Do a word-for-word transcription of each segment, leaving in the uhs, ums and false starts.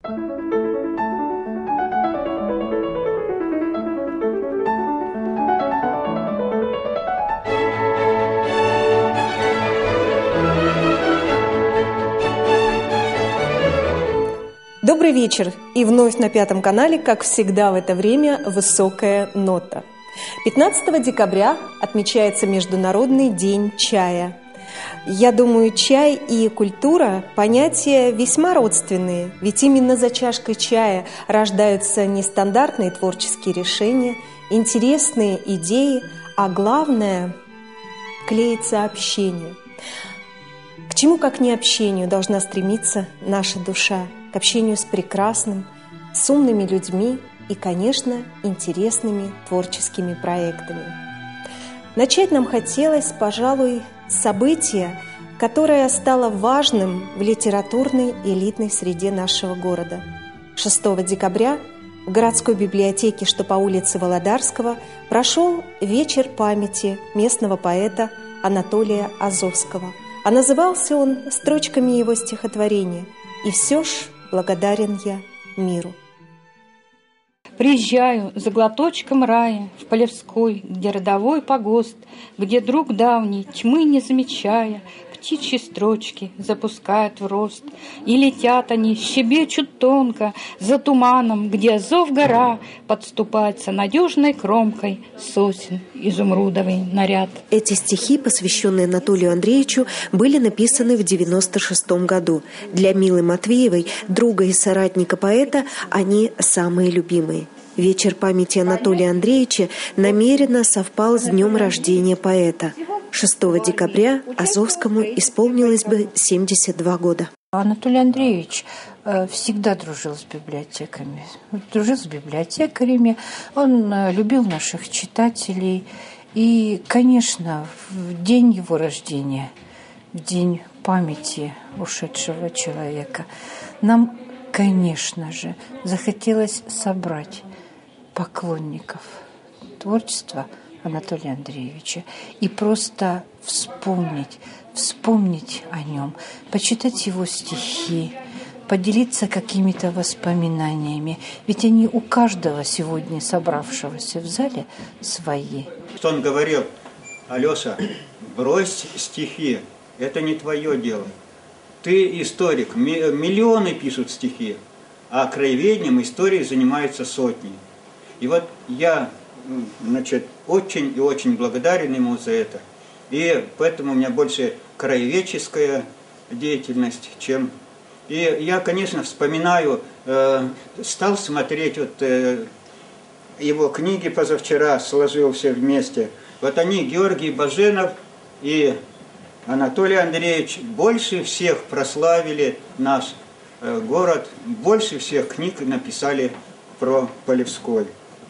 Добрый вечер! И вновь на Пятом канале, как всегда в это время, «Высокая нота». пятнадцатого декабря отмечается Международный день чая. Я думаю, чай и культура – понятия весьма родственные, ведь именно за чашкой чая рождаются нестандартные творческие решения, интересные идеи, а главное – клеится общение. К чему, как не общению, должна стремиться наша душа? К общению с прекрасным, с умными людьми и, конечно, интересными творческими проектами. Начать нам хотелось, пожалуй, с события, которое стало важным в литературной элитной среде нашего города. шестого декабря в городской библиотеке, что по улице Володарского, прошел вечер памяти местного поэта Анатолия Азовского, а назывался он строчками его стихотворения «И все ж благодарен я миру». Приезжаю за глоточком рая в Полевской, где родовой погост, где друг давний, тьмы не замечая, птичьи строчки запускают в рост. И летят они, щебечут тонко, за туманом, где Азов гора подступается надежной кромкой сосен изумрудовый наряд. Эти стихи, посвященные Анатолию Андреевичу, были написаны в девяносто шестом году. Для Милы Матвеевой, друга и соратника поэта, они самые любимые. Вечер памяти Анатолия Андреевича намеренно совпал с днем рождения поэта. шестого декабря Азовскому исполнилось бы семьдесят два года. Анатолий Андреевич всегда дружил с библиотеками, дружил с библиотекарями, он любил наших читателей. И, конечно, в день его рождения, в день памяти ушедшего человека, нам, конечно же, захотелось собрать поклонников творчества Анатолия Андреевича и просто вспомнить, вспомнить о нем, почитать его стихи, поделиться какими-то воспоминаниями. Ведь они у каждого сегодня собравшегося в зале свои. Что он говорил: Алеша, брось стихи, это не твое дело. Ты историк, миллионы пишут стихи, а краеведением, историей занимаются сотни. И вот я, значит, очень и очень благодарен ему за это. И поэтому у меня больше краеведческая деятельность, чем... И я, конечно, вспоминаю, э, стал смотреть вот э, его книги позавчера, сложил все вместе. Вот они, Георгий Баженов и Анатолий Андреевич, больше всех прославили наш э, город, больше всех книг написали про Полевской.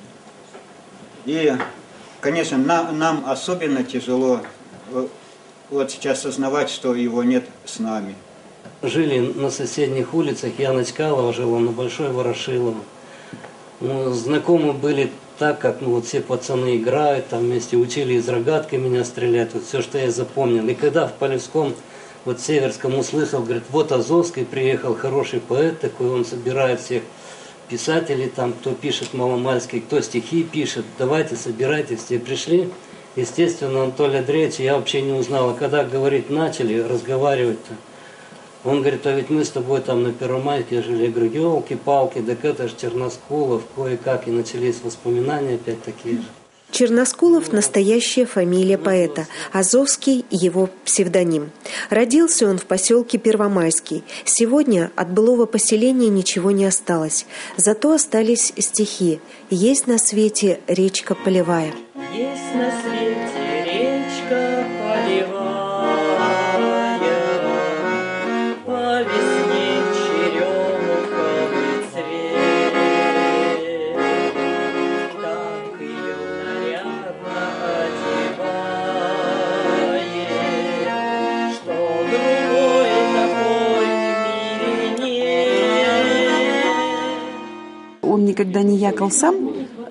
И, конечно, нам, нам особенно тяжело вот сейчас осознавать, что его нет с нами. Жили на соседних улицах, я на Чкалова жила, на Большой Ворошилово. Ну, знакомы были так, как ну, вот все пацаны играют, там вместе учили из рогатки меня стрелять, вот все, что я запомнил. И когда в Полевском, вот Северском услышал, говорит, вот Азовский приехал, хороший поэт такой, он собирает всех писателей, там, кто пишет маломальский, кто стихи пишет, давайте, собирайтесь, все пришли. Естественно, Анатолий Андреевич я вообще не узнал, а когда, говорить начали, разговаривать-то, он говорит, а ведь мы с тобой там на Первомайке жили. Я говорю, елки-палки, так это же Черноскулов, кое-как, и начались воспоминания опять такие же. Черноскулов – настоящая фамилия поэта, Азовский – его псевдоним. Родился он в поселке Первомайский. Сегодня от былого поселения ничего не осталось. Зато остались стихи. Есть на свете речка Полевая. Есть на свете речка Полевая, по весне черемуховый цвет, так ее нарядно одевает, что другой такой в мире нет. Он никогда не якал сам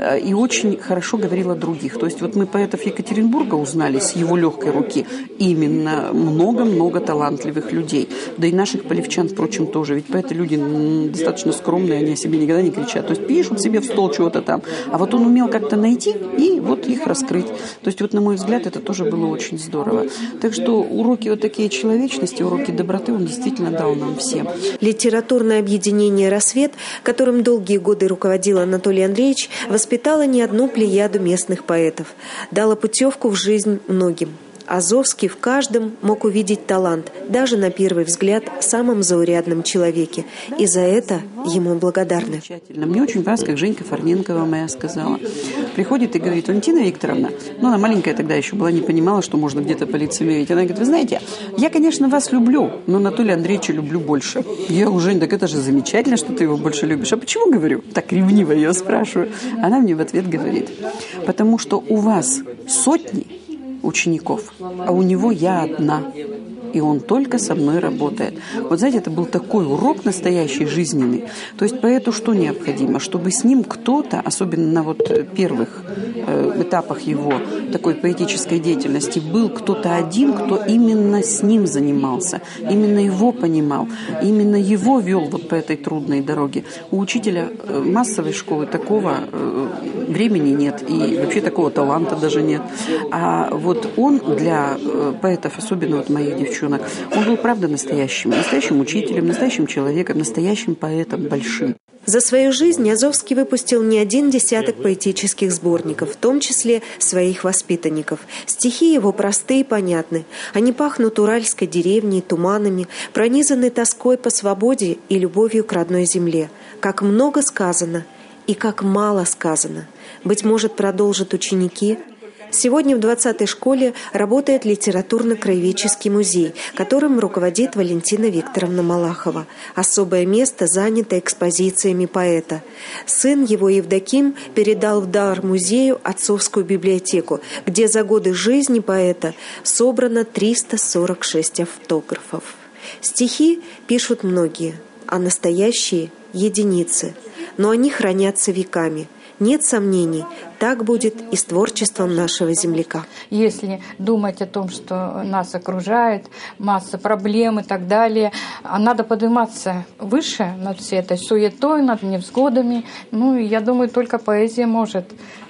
и очень хорошо говорил о других. То есть вот мы поэтов Екатеринбурга узнали с его легкой руки именно много-много талантливых людей. Да и наших полевчан, впрочем, тоже. Ведь поэты люди достаточно скромные, они о себе никогда не кричат. То есть пишут себе в стол чего-то там. А вот он умел как-то найти и вот их раскрыть. То есть вот, на мой взгляд, это тоже было очень здорово. Так что уроки вот такие человечности, уроки доброты он действительно дал нам всем. Литературное объединение «Рассвет», которым долгие годы руководил Анатолий Андреевич, воспитало не одну плеяду местных поэтов, дало путевку в жизнь многим. Азовский в каждом мог увидеть талант, даже на первый взгляд в самом заурядном человеке. И за это ему благодарны. Мне очень понравилось, как Женька Фарненкова моя сказала. Приходит и говорит: Валентина Викторовна, ну она маленькая тогда еще была, не понимала, что можно где-то полицемерить. Она говорит: вы знаете, я, конечно, вас люблю, но Анатолия Андреевича люблю больше. Я говорю: Жень, так это же замечательно, что ты его больше любишь. А почему, говорю, так ревниво ее спрашиваю? Она мне в ответ говорит: потому что у вас сотни учеников, а у него я одна, и он только со мной работает. Вот знаете, это был такой урок настоящий, жизненный. То есть поэту что необходимо? Чтобы с ним кто-то, особенно на вот первых э, этапах его такой поэтической деятельности, был кто-то один, кто именно с ним занимался, именно его понимал, именно его вел вот по этой трудной дороге. У учителя э, массовой школы такого э, времени нет, и вообще такого таланта даже нет. А вот он для э, поэтов, особенно вот моих девчонок, он был, правда, настоящим, настоящим учителем, настоящим человеком, настоящим поэтом большим. За свою жизнь Азовский выпустил не один десяток поэтических сборников, в том числе своих воспитанников. Стихи его просты и понятны. Они пахнут уральской деревней, туманами, пронизаны тоской по свободе и любовью к родной земле. Как много сказано и как мало сказано. Быть может, продолжат ученики. Сегодня в двадцатой школе работает литературно-краеведческий музей, которым руководит Валентина Викторовна Малахова. Особое место занято экспозициями поэта. Сын его, Евдоким, передал в дар музею отцовскую библиотеку, где за годы жизни поэта собрано триста сорок шесть автографов. Стихи пишут многие, а настоящие – единицы. Но они хранятся веками. Нет сомнений, так будет и с творчеством нашего земляка. Если думать о том, что нас окружает, масса проблем и так далее, а надо подниматься выше над всей этой суетой, над невзгодами. Ну, и я думаю, только поэзия может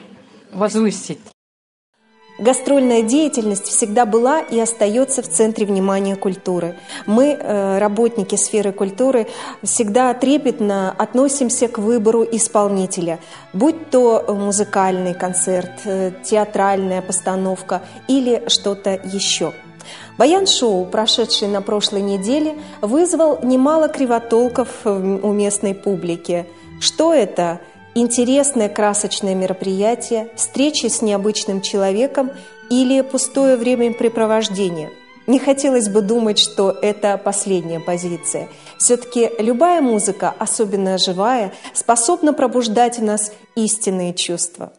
возвысить. Гастрольная деятельность всегда была и остается в центре внимания культуры. Мы, работники сферы культуры, всегда трепетно относимся к выбору исполнителя, будь то музыкальный концерт, театральная постановка или что-то еще. Баян-шоу, прошедший на прошлой неделе, вызвал немало кривотолков у местной публики. Что это? Интересное красочное мероприятие, встречи с необычным человеком или пустое времяпрепровождение? Не хотелось бы думать, что это последняя позиция. Все-таки любая музыка, особенно живая, способна пробуждать в нас истинные чувства.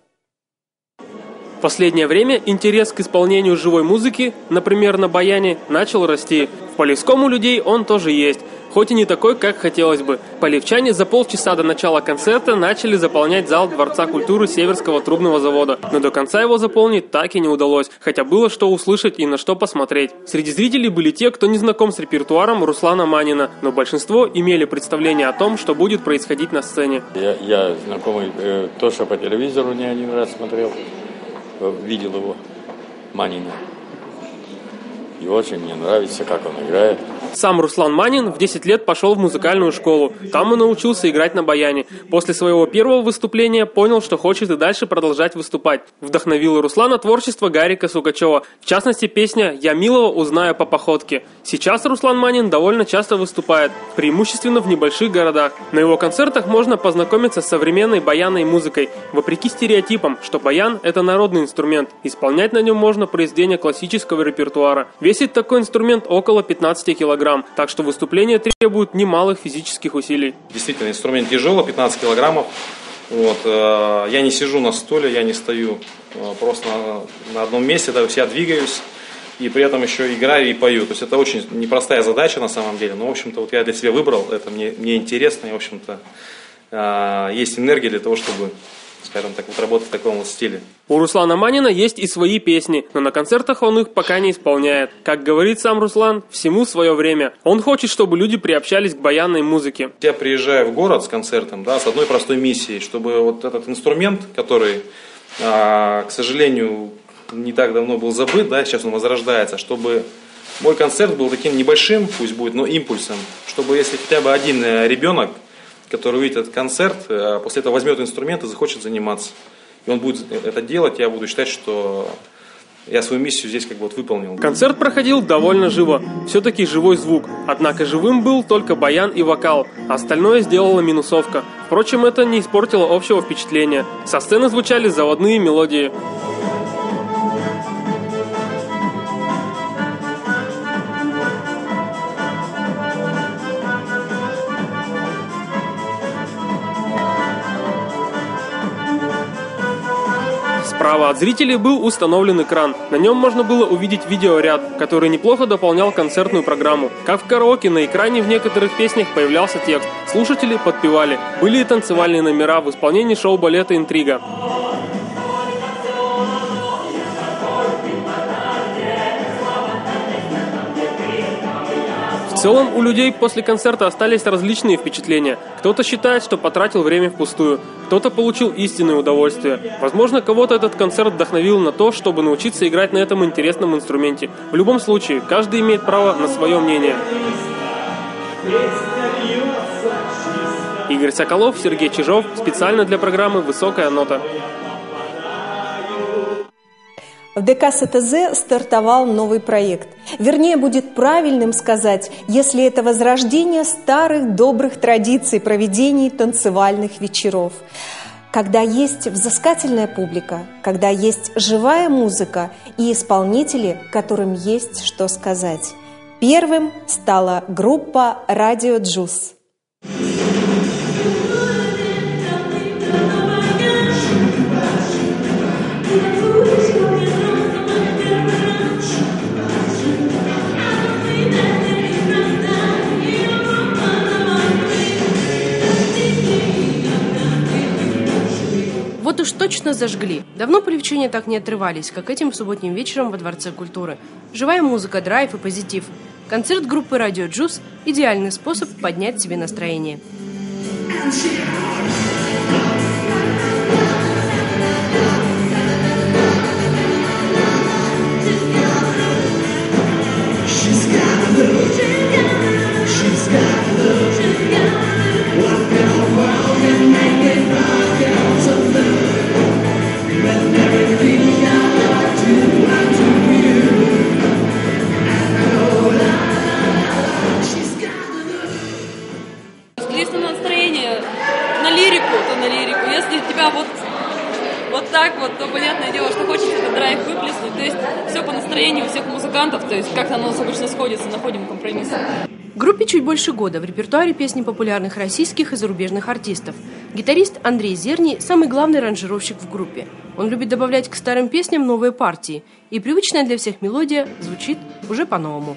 В последнее время интерес к исполнению живой музыки, например, на баяне, начал расти. В Полевском у людей он тоже есть, хоть и не такой, как хотелось бы. Полевчане за полчаса до начала концерта начали заполнять зал Дворца культуры Северского трубного завода, но до конца его заполнить так и не удалось, хотя было что услышать и на что посмотреть. Среди зрителей были те, кто не знаком с репертуаром Руслана Манина, но большинство имели представление о том, что будет происходить на сцене. Я, я знакомый, э, то, что по телевизору не один раз смотрел, э, видел его, Манина. И очень мне нравится, как он играет. Сам Руслан Манин в десять лет пошел в музыкальную школу. Там он научился играть на баяне. После своего первого выступления понял, что хочет и дальше продолжать выступать. Вдохновило Руслана творчество Гарика Сукачева. В частности, песня «Я милого узнаю по походке». Сейчас Руслан Манин довольно часто выступает, преимущественно в небольших городах. На его концертах можно познакомиться с современной баянной музыкой, вопреки стереотипам, что баян – это народный инструмент. Исполнять на нем можно произведения классического репертуара. Весит такой инструмент около пятнадцати килограмм, так что выступление требует немалых физических усилий. Действительно, инструмент тяжелый, пятнадцать килограммов. Вот, э, я не сижу на стуле, я не стою э, просто на, на одном месте, да, я двигаюсь и при этом еще играю и пою. То есть это очень непростая задача на самом деле, но в общем-то вот я для себя выбрал, это мне, мне интересно, и в общем-то э, есть энергия для того, чтобы скажем так, вот работать в таком вот стиле. У Руслана Манина есть и свои песни, но на концертах он их пока не исполняет. Как говорит сам Руслан, всему свое время. Он хочет, чтобы люди приобщались к баянной музыке. Я приезжаю в город с концертом, да, с одной простой миссией, чтобы вот этот инструмент, который, а, к сожалению, не так давно был забыт, да, сейчас он возрождается, чтобы мой концерт был таким небольшим, пусть будет, но импульсом, чтобы если хотя бы один ребенок, который увидит этот концерт, после этого возьмет инструмент и захочет заниматься. И он будет это делать, я буду считать, что я свою миссию здесь как бы вот выполнил. Концерт проходил довольно живо, все-таки живой звук. Однако живым был только баян и вокал, остальное сделала минусовка. Впрочем, это не испортило общего впечатления. Со сцены звучали заводные мелодии. Справа от зрителей был установлен экран. На нем можно было увидеть видеоряд, который неплохо дополнял концертную программу. Как в караоке, на экране в некоторых песнях появлялся текст. Слушатели подпевали. Были и танцевальные номера в исполнении шоу-балета «Интрига». В целом, у людей после концерта остались различные впечатления. Кто-то считает, что потратил время впустую, кто-то получил истинное удовольствие. Возможно, кого-то этот концерт вдохновил на то, чтобы научиться играть на этом интересном инструменте. В любом случае, каждый имеет право на свое мнение. Игорь Соколов, Сергей Чижов. Специально для программы «Высокая нота». В ДК СТЗ стартовал новый проект. Вернее, будет правильным сказать, если это возрождение старых добрых традиций проведения танцевальных вечеров. Когда есть взыскательная публика, когда есть живая музыка и исполнители, которым есть что сказать. Первым стала группа «Радио Джус». Вот уж точно зажгли. Давно полевчане так не отрывались, как этим субботним вечером во Дворце культуры. Живая музыка, драйв и позитив. Концерт группы «Радио Джус» – идеальный способ поднять себе настроение. Если на настроение, на лирику, то на лирику. Если тебя вот, вот так вот, то понятное дело, что хочется этот драйв выплеснуть. То есть все по настроению у всех музыкантов, то есть как-то оно у нас обычно сходится, находим компромиссы. Группе чуть больше года, в репертуаре песни популярных российских и зарубежных артистов. Гитарист Андрей Зерний – самый главный аранжировщик в группе. Он любит добавлять к старым песням новые партии, и привычная для всех мелодия звучит уже по-новому.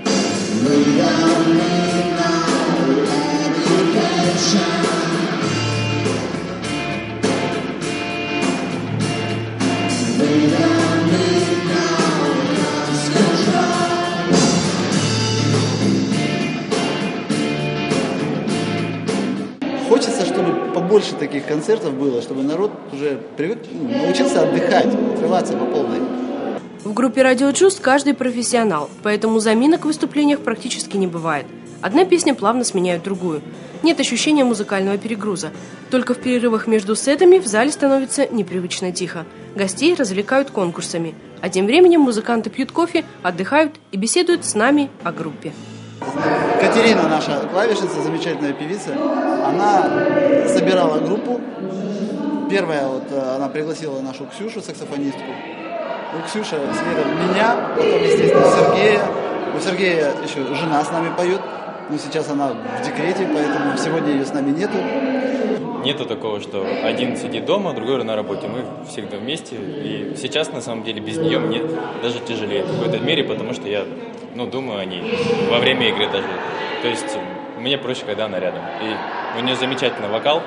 Хочется, чтобы побольше таких концертов было, чтобы народ уже привык, ну, научился отдыхать, отрываться по полной. В группе «Радио Джус» каждый профессионал, поэтому заминок в выступлениях практически не бывает. Одна песня плавно сменяет другую. Нет ощущения музыкального перегруза. Только в перерывах между сетами в зале становится непривычно тихо. Гостей развлекают конкурсами. А тем временем музыканты пьют кофе, отдыхают и беседуют с нами о группе. Катерина, наша клавишница, замечательная певица, она собирала группу. Первая, вот, она пригласила нашу Ксюшу, саксофонистку. У Ксюши следом меня, потом, естественно, Сергея. У Сергея еще жена с нами поет, но сейчас она в декрете, поэтому сегодня ее с нами нету. Нету такого, что один сидит дома, другой на работе. Мы всегда вместе. И сейчас, на самом деле, без нее мне даже тяжелее в какой-то мере, потому что я, ну, думаю о ней во время игры даже. То есть мне проще, когда она рядом. И у нее замечательный вокал.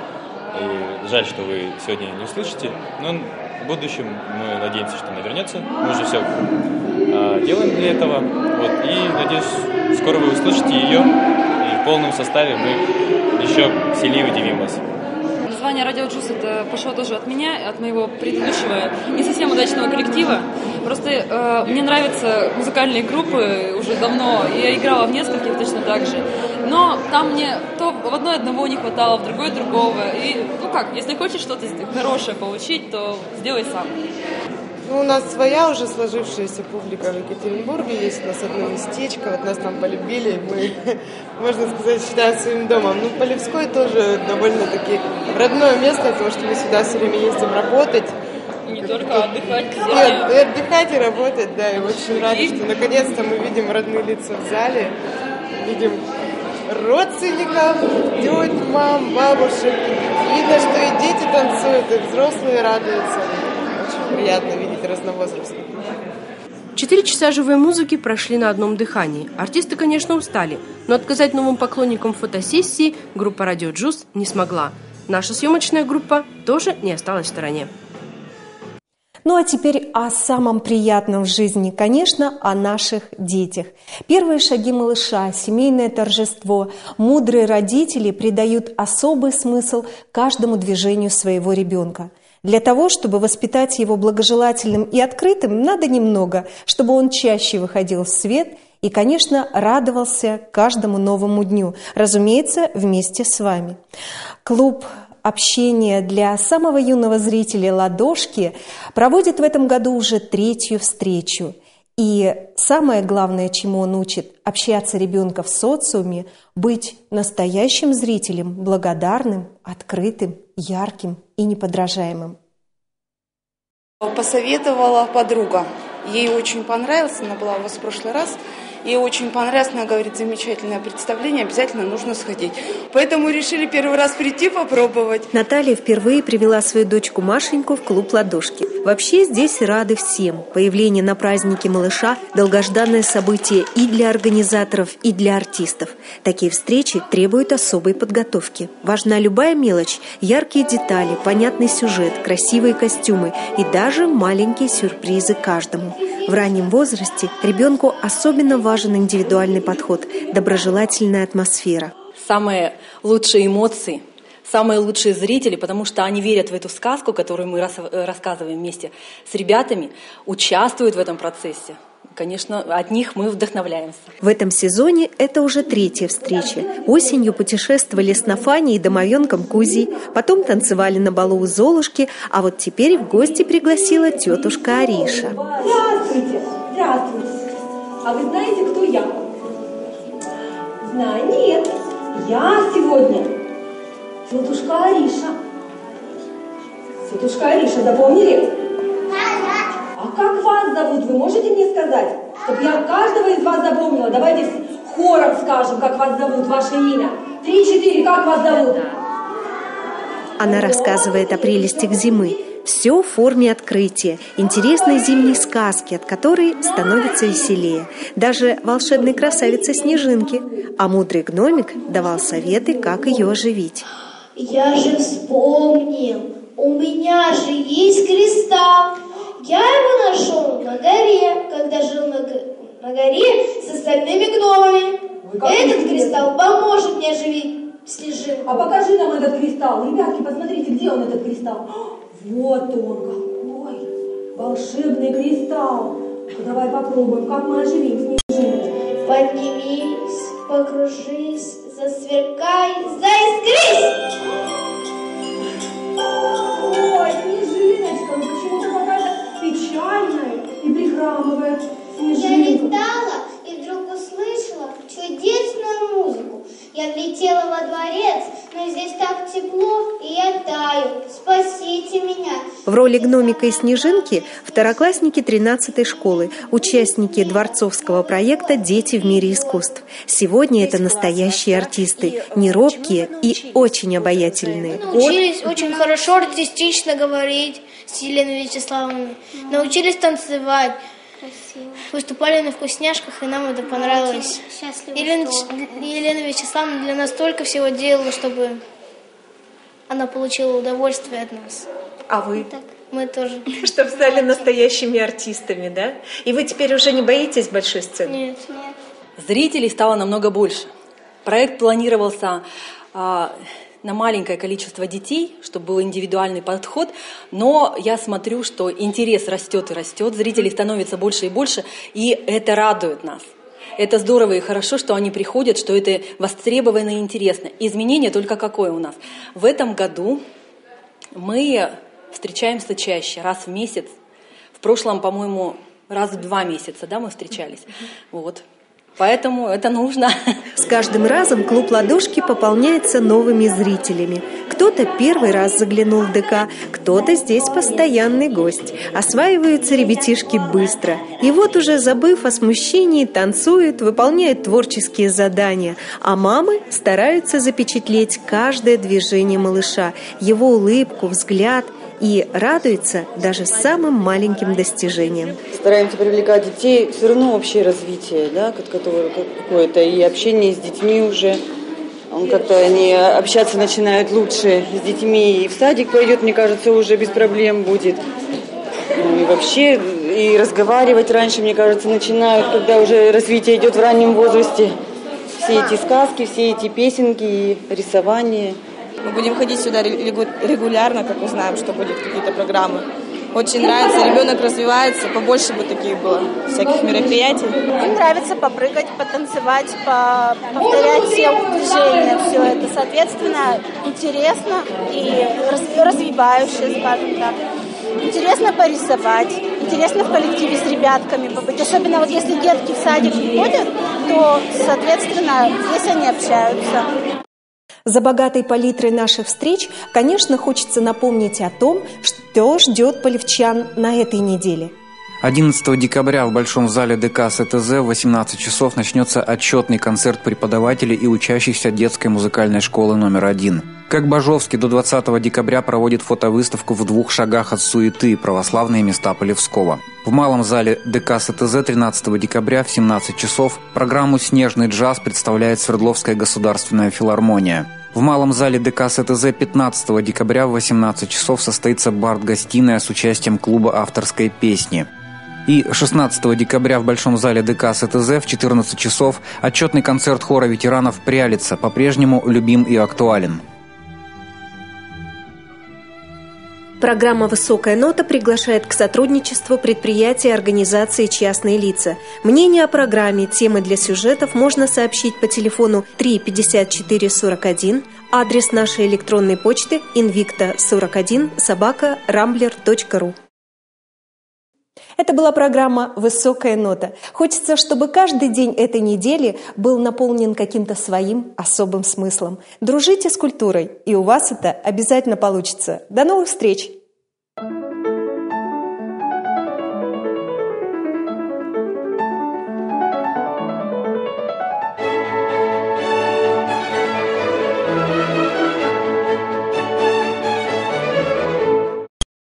И жаль, что вы сегодня не услышите, но в будущем мы надеемся, что она вернется. Мы уже все э, делаем для этого. Вот, и надеюсь, скоро вы услышите ее, и в полном составе мы еще сильнее удивим вас. Название «Радио Джуз» это пошло тоже от меня, от моего предыдущего не совсем удачного коллектива. Просто э, мне нравятся музыкальные группы уже давно, и я играла в нескольких точно так же. Но там мне то в одной одного не хватало, в другой другого. И, ну как, если хочешь что-то хорошее получить, то сделай сам. Ну, у нас своя уже сложившаяся публика в Екатеринбурге, есть у нас одно местечко, вот нас там полюбили, мы, можно сказать, считаем своим домом. Ну, Полевской тоже довольно-таки родное место, потому что мы сюда все время ездим работать. И не только отдыхать. Нет, и отдыхать, и работать, да, и очень рады, что наконец-то мы видим родные лица в зале, видим родственников, теть, мам, бабушек. Видно, что и дети танцуют, и взрослые радуются. Очень приятно видеть разновозрастных. Четыре часа живой музыки прошли на одном дыхании. Артисты, конечно, устали, но отказать новым поклонникам фотосессии группа «Радио Джуз» не смогла. Наша съемочная группа тоже не осталась в стороне. Ну а теперь о самом приятном в жизни, конечно, о наших детях. Первые шаги малыша, семейное торжество, мудрые родители придают особый смысл каждому движению своего ребенка. Для того, чтобы воспитать его благожелательным и открытым, надо немного, чтобы он чаще выходил в свет и, конечно, радовался каждому новому дню, разумеется, вместе с вами. Клуб общения для самого юного зрителя «Ладошки» проводит в этом году уже третью встречу. И самое главное, чему он учит – общаться ребенка в социуме, быть настоящим зрителем, благодарным, открытым, ярким и неподражаемым. Посоветовала подруга. Ей очень понравилось, она была у вас в прошлый раз. Ей очень понравилось, она говорит, замечательное представление, обязательно нужно сходить. Поэтому решили первый раз прийти попробовать. Наталья впервые привела свою дочку Машеньку в клуб «Ладошки». Вообще здесь рады всем. Появление на празднике малыша – долгожданное событие и для организаторов, и для артистов. Такие встречи требуют особой подготовки. Важна любая мелочь, яркие детали, понятный сюжет, красивые костюмы и даже маленькие сюрпризы каждому. В раннем возрасте ребенку особенно важен индивидуальный подход, доброжелательная атмосфера. Самые лучшие эмоции, самые лучшие зрители, потому что они верят в эту сказку, которую мы рассказываем вместе с ребятами, участвуют в этом процессе. Конечно, от них мы вдохновляемся. В этом сезоне это уже третья встреча. Осенью путешествовали с Нафаней и домовенком Кузей, потом танцевали на балу у Золушки, а вот теперь в гости пригласила тетушка Ариша. Здравствуйте! Здравствуйте! А вы знаете, кто я? Знаю, нет. Я сегодня тетушка Ариша. Тетушка Ариша, запомнили? А как вас зовут? Вы можете мне сказать? Чтобы я каждого из вас запомнила. Давайте хором скажем, как вас зовут, ваше имя. Три-четыре, как вас зовут? Она рассказывает о прелестях зимы. Все в форме открытия, интересной зимней сказки, от которой становится веселее. Даже волшебной красавице Снежинки. А мудрый гномик давал советы, как ее оживить. Я же вспомнил, у меня же есть кристалл. Я его нашел на горе, когда жил на, на горе с остальными гномами. Этот кристалл поможет мне оживить Снежинку. А покажи нам этот кристалл. Ребятки, посмотрите, где он, этот кристалл. Вот он какой, волшебный кристалл. Давай попробуем, как мы оживим Снежинку. Поднимись, покружись, засверкай, заискрись! Ой, Снежиночка, ну почему-то какая-то печальная и прихрамывает Снежинка. Я летала и вдруг услышала чудесную музыку. Я влетела во дворец, но здесь так тепло, и я таю. Спасите меня. В роли гномика и Снежинки второклассники тринадцатой школы, участники дворцовского проекта «Дети в мире искусств». Сегодня это настоящие артисты, не робкие и очень обаятельные. Научились очень хорошо артистично говорить с Еленой Вячеславовной. Научились танцевать. Красиво. Выступали на вкусняшках, и нам это понравилось. Елена, Елена Вячеславовна для нас столько всего делала, чтобы она получила удовольствие от нас. А вы? Так, мы тоже. Чтобы стали настоящими артистами, да? И вы теперь уже не боитесь большой сцены? Нет, нет. Зрителей стало намного больше. Проект планировался а, на маленькое количество детей, чтобы был индивидуальный подход, но я смотрю, что интерес растет и растет, зрителей становится больше и больше, и это радует нас. Это здорово и хорошо, что они приходят, что это востребовано и интересно. Изменение только какое у нас? В этом году мы встречаемся чаще, раз в месяц. В прошлом, по-моему, раз в два месяца, да, мы встречались. Вот. Поэтому это нужно. С каждым разом клуб «Ладошки» пополняется новыми зрителями. Кто-то первый раз заглянул в ДК, кто-то здесь постоянный гость. Осваиваются ребятишки быстро. И вот уже, забыв о смущении, танцуют, выполняют творческие задания. А мамы стараются запечатлеть каждое движение малыша, его улыбку, взгляд. И радуется даже самым маленьким достижениям. Стараемся привлекать детей, все равно общее развитие, да, которое какое-то, и общение с детьми уже. Он как-то они общаться начинают лучше с детьми, и в садик пойдет, мне кажется, уже без проблем будет. Ну, и вообще, и разговаривать раньше, мне кажется, начинают, когда уже развитие идет в раннем возрасте. Все эти сказки, все эти песенки и рисование. Мы будем ходить сюда регулярно, как узнаем, что будут какие-то программы. Очень нравится, ребенок развивается, побольше бы таких было, всяких мероприятий. Им нравится попрыгать, потанцевать, повторять все движения, все это, соответственно, интересно и развивающе, скажем так. Интересно порисовать, интересно в коллективе с ребятками побыть. Особенно вот если детки в садик ходят, то, соответственно, здесь они общаются. За богатой палитрой наших встреч, конечно, хочется напомнить о том, что ждет полевчан на этой неделе. одиннадцатого декабря в Большом зале ДК СТЗ в восемнадцать часов начнется отчетный концерт преподавателей и учащихся детской музыкальной школы номер один. Как Бажовский до двадцатого декабря проводит фотовыставку «В двух шагах от суеты. Православные места Полевского». В Малом зале ДК СТЗ тринадцатого декабря в семнадцать часов программу «Снежный джаз» представляет Свердловская государственная филармония. В Малом зале ДК СТЗ пятнадцатого декабря в восемнадцать часов состоится бард-гостиная с участием клуба авторской песни. И шестнадцатого декабря в Большом зале ДК СТЗ в четырнадцать часов отчетный концерт хора ветеранов «Прялица» по-прежнему любим и актуален. Программа «Высокая нота» приглашает к сотрудничеству предприятия, организации, частные лица. Мнение о программе, темы для сюжетов можно сообщить по телефону три пятьдесят четыре сорок один, адрес нашей электронной почты инвикта сорок один собака рамблер точка ру. Это была программа «Высокая нота». Хочется, чтобы каждый день этой недели был наполнен каким-то своим особым смыслом. Дружите с культурой, и у вас это обязательно получится. До новых встреч!